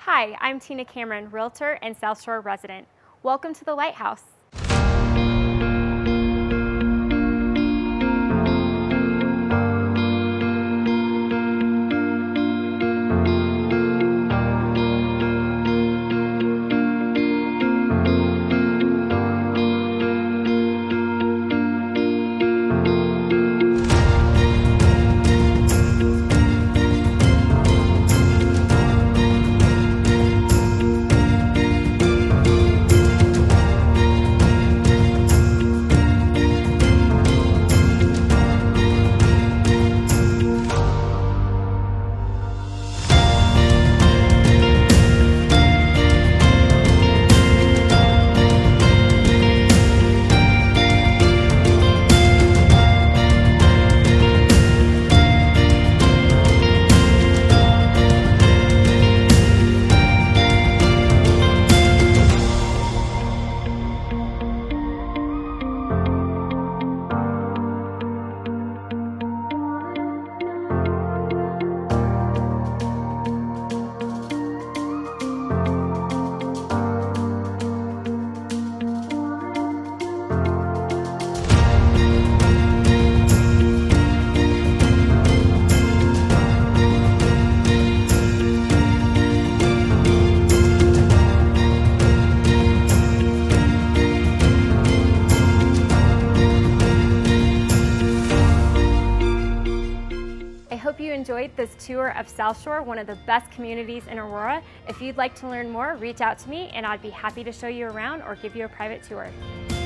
Hi, I'm Tina Cameron, Realtor and Southshore resident. Welcome to the Lighthouse. I hope you enjoyed this tour of Southshore, one of the best communities in Aurora. If you'd like to learn more, reach out to me and I'd be happy to show you around or give you a private tour.